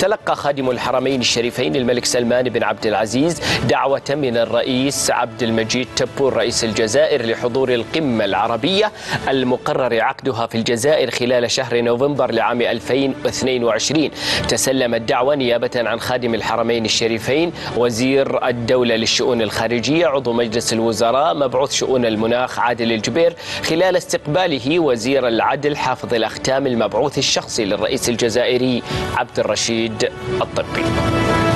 تلقى خادم الحرمين الشريفين الملك سلمان بن عبد العزيز دعوة من الرئيس عبد المجيد تبون رئيس الجزائر لحضور القمة العربية المقرر عقدها في الجزائر خلال شهر نوفمبر لعام 2022. تسلم الدعوة نيابة عن خادم الحرمين الشريفين وزير الدولة للشؤون الخارجية عضو مجلس الوزراء مبعوث شؤون المناخ عادل الجبير خلال استقباله وزير العدل حافظ الأختام المبعوث الشخصي للرئيس الجزائري عبد الرشيد الطبي.